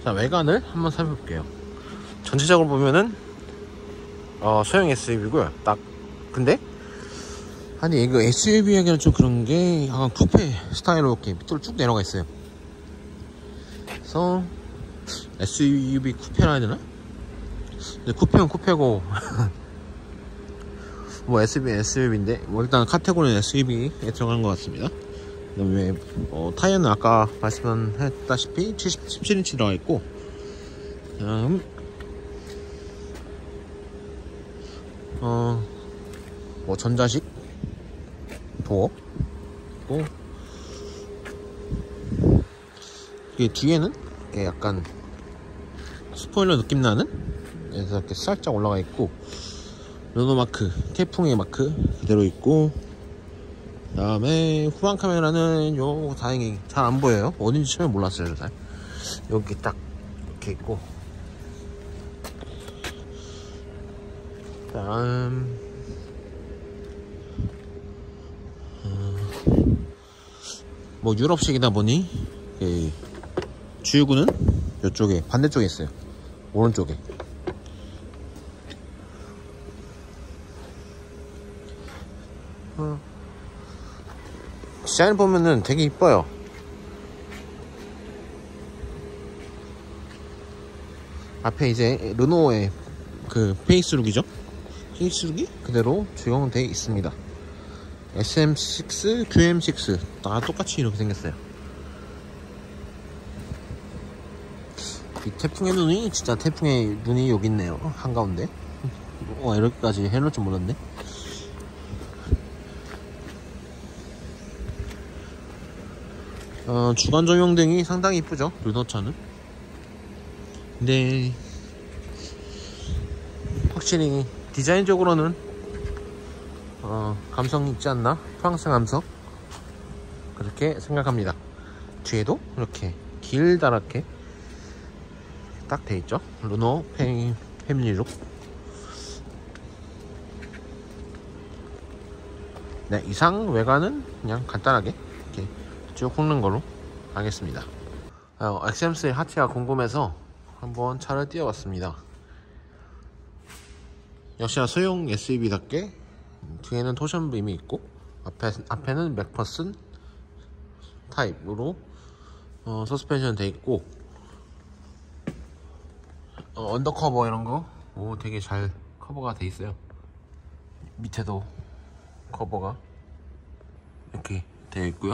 자, 외관을 한번 살펴볼게요. 전체적으로 보면은 소형 SUV고요. 딱 근데 아니 이거 SUV 하기는 좀 그런 게 약간 쿠페 스타일로 이렇게 밑으로 쭉 내려가 있어요. 그래서 SUV 쿠페라 해야 되나? 근데 쿠페는 쿠페고 뭐 SUV인데 뭐 일단 카테고리는 SUV에 들어가는 것 같습니다. 그다음에 타이어는 아까 말씀했다시피 17인치 들어가 있고, 그다음 뭐 전자식 도어 있고, 이게 뒤에는 이렇게 약간 스포일러 느낌 나는 그래서 이렇게 살짝 올라가 있고, 르노 마크 태풍의 마크 그대로 있고, 그 다음에 후방 카메라는 요 다행히 잘 안 보여요. 어딘지 처음에 몰랐어요. 잘 여기 딱 이렇게 있고, 그다음 뭐 유럽식이다 보니 주유구는 이쪽에 반대쪽에 있어요. 오른쪽에. 디자인 보면은 되게 이뻐요. 앞에 이제 르노의 그 페이스룩이죠. 페이스룩이 그대로 적용되어 있습니다. SM6, QM6 다 똑같이 이렇게 생겼어요. 이 태풍의 눈이 진짜 태풍의 눈이 여기 있네요. 한가운데. 이렇게까지 해놓을 줄 몰랐네. 주간 조명등이 상당히 이쁘죠, 르노차는. 근데 확실히 디자인적으로는 감성이 있지 않나? 프랑스 감성 그렇게 생각합니다. 뒤에도 이렇게 길다랗게 딱 돼있죠. 르노 패밀리룩. 네, 이상 외관은 그냥 간단하게 이렇게 쭉 훑는 걸로 하겠습니다. XM3 하티가 궁금해서 한번 차를 띄워봤습니다. 역시나 소형 SUV답게 뒤에는 토션빔이 있고, 앞에는 맥퍼슨 타입으로 서스펜션 돼 있고, 언더커버 이런거 되게 잘 커버가 돼 있어요. 밑에도 커버가 이렇게 되어 있고요.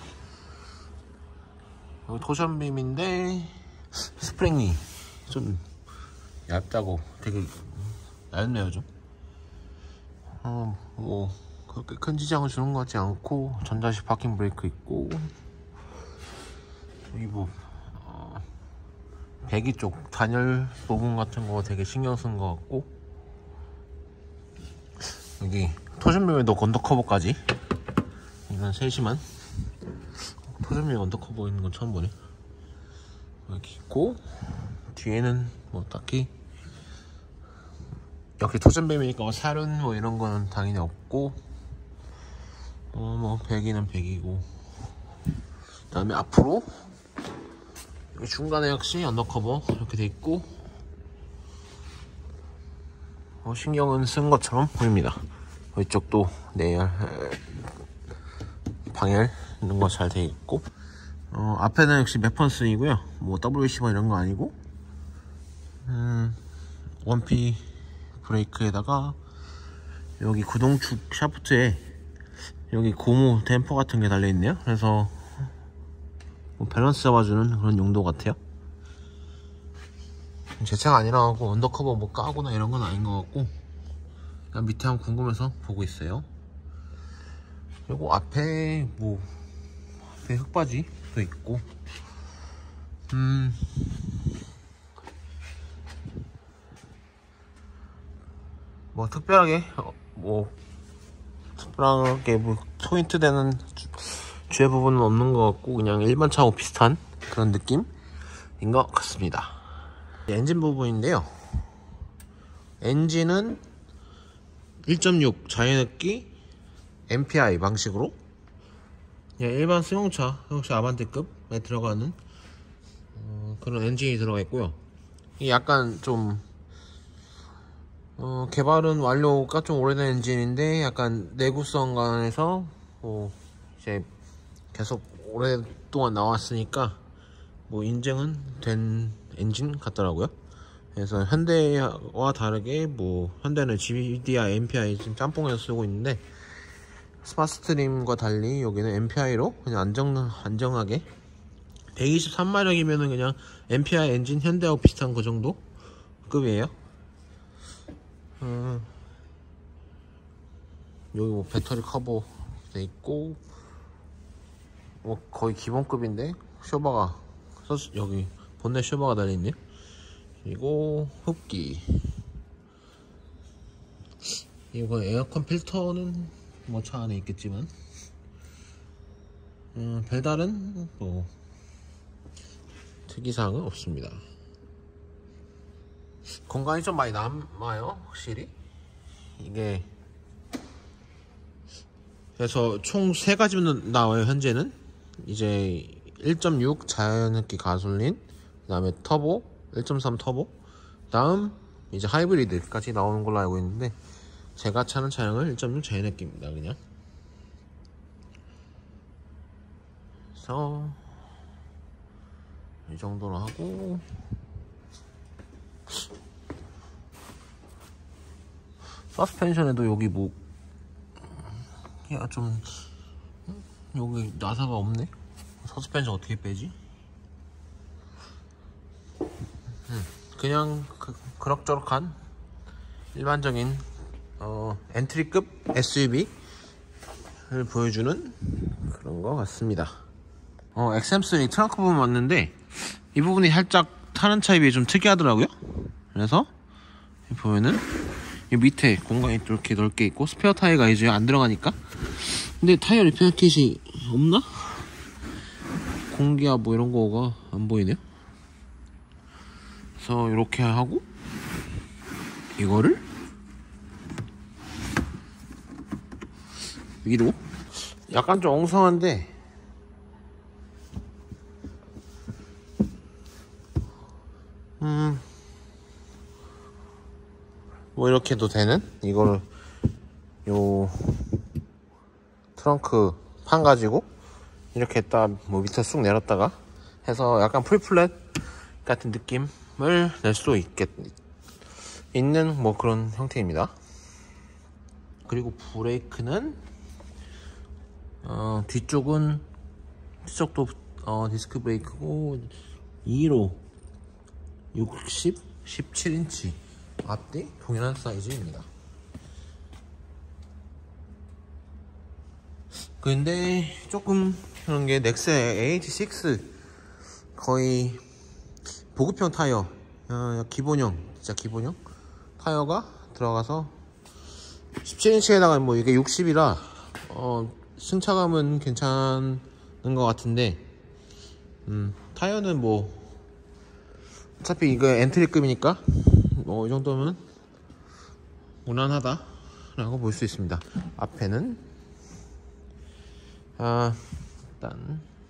여기 토션빔인데 스프링이 좀 얇다고 되게 얇네요. 좀 뭐 그렇게 큰 지장을 주는 것 같지 않고, 전자식 파킹 브레이크 있고, 여기 뭐 배기 쪽 단열 부분 같은 거 되게 신경 쓴 것 같고, 여기 토션빔에도 언더커버까지. 이건 세심한 토션빔 언더커버 있는 건 처음 보네. 여기 있고, 뒤에는 뭐 딱히 여기 토션빔이니까 살은 뭐 이런 거는 당연히 없고, 뭐 배기는 배기고, 그 다음에 앞으로 여기 중간에 역시 언더커버 이렇게 돼 있고, 신경은 쓴 것처럼 보입니다. 이쪽도 내열 방열 이런 거 잘 돼 있고, 앞에는 역시 맥퍼슨이고요. 뭐 WC 이런 거 아니고, 원피 브레이크에다가 여기 구동축 샤프트에 여기 고무 댐퍼 같은 게 달려 있네요. 그래서 뭐 밸런스 잡아주는 그런 용도 같아요. 제 차가 아니라고 언더커버 뭐 까거나 이런 건 아닌 것 같고, 그냥 밑에 한번 궁금해서 보고 있어요. 그리고 앞에 뭐 앞에 흙바지도 있고, 뭐 특별하게 뭐 포인트 되는 주의 부분은 없는 것 같고, 그냥 일반 차하고 비슷한 그런 느낌인 것 같습니다. 엔진 부분인데요, 엔진은 1.6 자연흡기 MPI 방식으로 그냥 일반 승용차 아반떼급에 들어가는 그런 엔진이 들어가 있고요. 이 약간 좀 개발은 완료가 좀 오래된 엔진인데 약간 내구성 관해서 뭐 이제 계속 오랫동안 나왔으니까 뭐 인증은 된 엔진 같더라고요. 그래서 현대와 다르게 뭐 현대는 GDI, MPI 지금 짬뽕해서 쓰고 있는데 스마트스트림과 달리 여기는 MPI로 그냥 안정하게 123마력이면은 그냥 MPI 엔진 현대하고 비슷한 그 정도 급이에요. 여기 뭐 배터리 커버 돼 있고 뭐 거의 기본급인데 쇼버가 여기 본넷 쇼버가 달려있네요. 그리고 흡기, 이거 에어컨 필터는 뭐 차 안에 있겠지만 별다른 뭐 특이사항은 없습니다. 공간이 좀 많이 남아요 확실히. 이게 그래서 총 3가지는 나와요 현재는. 이제 1.6 자연흡기 가솔린, 그 다음에 터보 1.3 터보, 다음 이제 하이브리드까지 나오는 걸로 알고 있는데 제가 차는 차량은 1.6 자연흡기입니다 그냥. 그래서 이 정도로 하고 서스펜션에도 여기 뭐 야 좀 여기 나사가 없네. 서스펜션 어떻게 빼지? 그냥 그럭저럭한 일반적인 엔트리급 SUV를 보여주는 그런 것 같습니다. XM3 트렁크 부분 왔는데 이 부분이 살짝 타는 차에 비해 좀 특이하더라고요. 그래서 보면은 이 밑에 공간이 이렇게 넓게 있고 스페어 타이어가 이제 안 들어가니까. 근데 타이어 리페어 킷이 없나? 공기압 뭐 이런 거가 안 보이네요. 그래서 이렇게 하고 이거를 위로 약간 좀 엉성한데 뭐 이렇게도 되는, 이거를 요 트렁크 판 가지고 이렇게 딱 뭐 밑에 쑥 내렸다가 해서 약간 풀플랫 같은 느낌을 낼 수 있는 뭐 그런 형태입니다. 그리고 브레이크는 뒤쪽도 디스크 브레이크고 2로 60, 17인치 앞뒤 동일한 사이즈입니다. 근데 조금 그런 게 넥센 AH6 거의 보급형 타이어, 기본형, 진짜 기본형 타이어가 들어가서 17인치에다가 뭐 이게 60이라 승차감은 괜찮은 것 같은데 타이어는 뭐 어차피 이거 엔트리급이니까 뭐 이 정도면 무난하다 라고 볼 수 있습니다. 앞에는 일단